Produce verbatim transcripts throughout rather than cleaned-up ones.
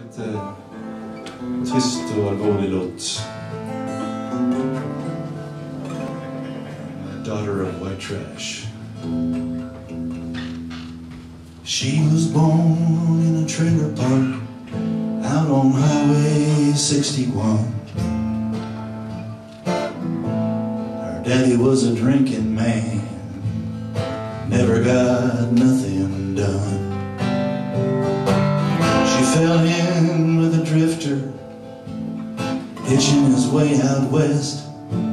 lite tyst och allvarlig låt. Daughter of white trash. She was born in a trailer park out on Highway sixty-one. Her daddy was a drinking man, never got nothing done. She fell in with a drifter, hitching his way out west.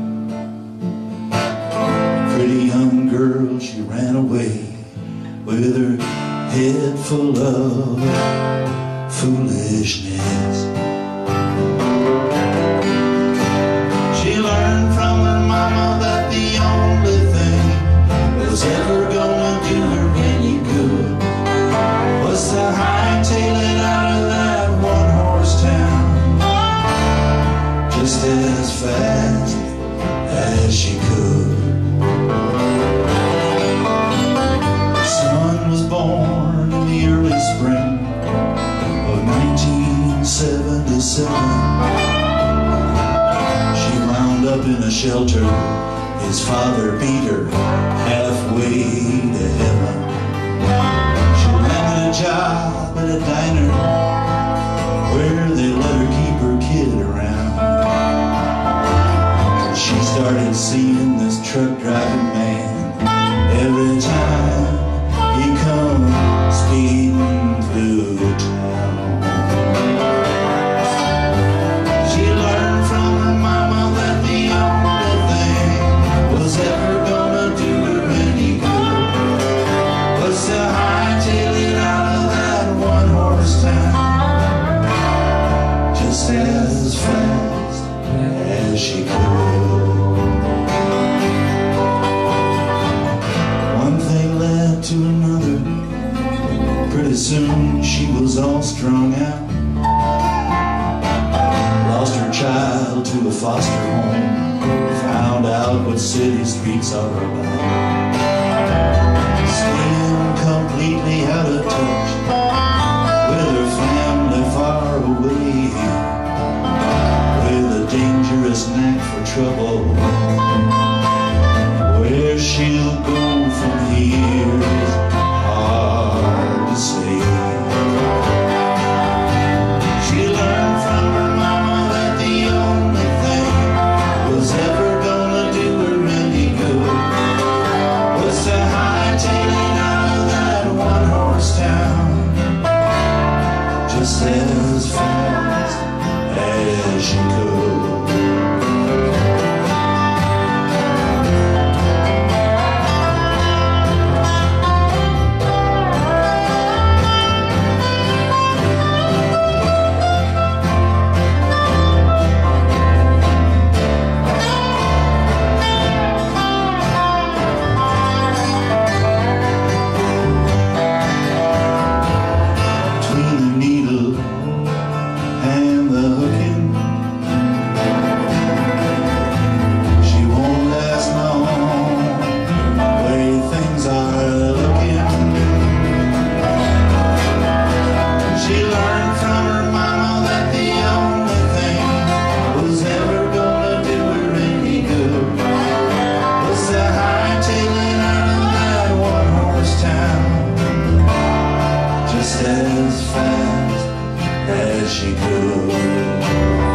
Pretty young girl, she ran away with her head full of foolishness. She learned from her mama that the only thing was ever gonna do her any good was to hightail it out of that one-horse town just as fast as she could. Her son was born in the early spring of nineteen seventy-seven. She wound up in a shelter. His father beat her halfway to heaven. She landed a job at a diner where they let her keep her kid around. She started seeing this truck driving man every time he come speeding through town. She learned from her mama that the only thing was ever gonna do her any good was to hightail it out of that one-horse town just as fast as she could. One thing led to another. Pretty soon she was all strung out. Lost her child to a foster home. Found out what city streets are about. Staying completely out of touch with her family far away, with a dangerous knack for trouble. Where she'll go from here is hard to say. She learned from her mama that the only thing was ever gonna do her any good was to hightail it out of that one-horse town just as fast as she could. As fast as she could.